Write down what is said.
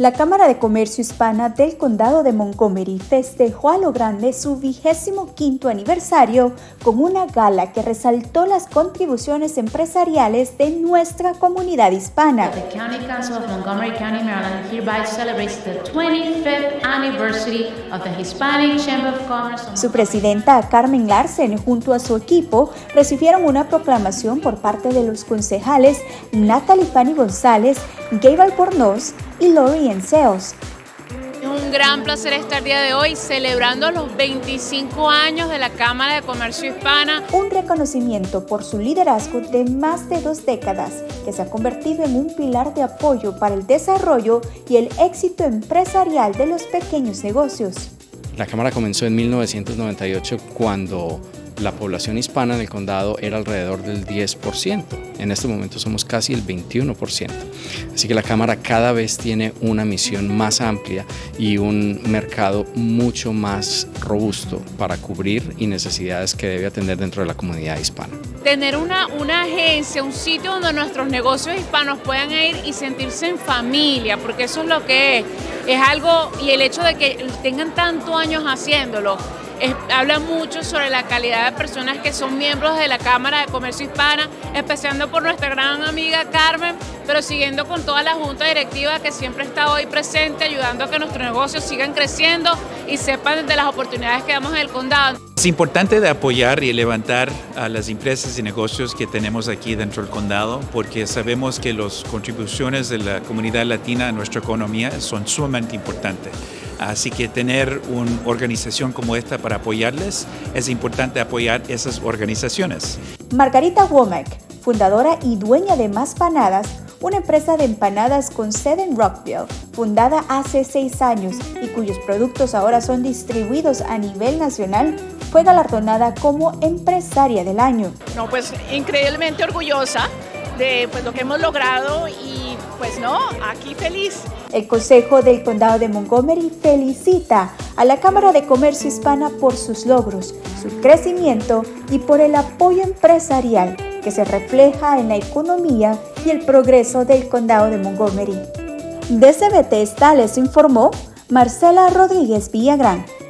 La Cámara de Comercio Hispana del Condado de Montgomery festejó a lo grande su 25º aniversario con una gala que resaltó las contribuciones empresariales de nuestra comunidad hispana. The County Council of Montgomery County, Maryland hereby celebrates the 25th anniversary of the Hispanic Chamber of Commerce. Su presidenta Carmen Larsen junto a su equipo recibieron una proclamación por parte de los concejales Natalie Fanny González, Gabe Albornoz y Lori Enseos. Es un gran placer estar el día de hoy celebrando los 25 años de la Cámara de Comercio Hispana. Un reconocimiento por su liderazgo de más de 2 décadas que se ha convertido en un pilar de apoyo para el desarrollo y el éxito empresarial de los pequeños negocios. La Cámara comenzó en 1998 cuando la población hispana en el condado era alrededor del 10%. En este momento somos casi el 21%. Así que la Cámara cada vez tiene una misión más amplia y un mercado mucho más robusto para cubrir y necesidades que debe atender dentro de la comunidad hispana. Tener una agencia, un sitio donde nuestros negocios hispanos puedan ir y sentirse en familia, porque eso es lo que es algo, y el hecho de que tengan tantos años haciéndolo, habla mucho sobre la calidad de personas que son miembros de la Cámara de Comercio Hispana, empezando por nuestra gran amiga Carmen, pero siguiendo con toda la junta directiva que siempre está hoy presente, ayudando a que nuestros negocios sigan creciendo y sepan de las oportunidades que damos en el condado. Es importante de apoyar y levantar a las empresas y negocios que tenemos aquí dentro del condado, porque sabemos que las contribuciones de la comunidad latina a nuestra economía son sumamente importantes. Así que tener una organización como esta para apoyarles, es importante apoyar esas organizaciones. Margarita Womack, fundadora y dueña de Más Panadas, una empresa de empanadas con sede en Rockville, fundada hace 6 años y cuyos productos ahora son distribuidos a nivel nacional, fue galardonada como Empresaria del Año. No, pues increíblemente orgullosa de lo que hemos logrado y pues no, aquí feliz. El Consejo del Condado de Montgomery felicita a la Cámara de Comercio Hispana por sus logros, su crecimiento y por el apoyo empresarial que se refleja en la economía y el progreso del Condado de Montgomery. Desde Bethesda les informó Marcela Rodríguez Villagrán.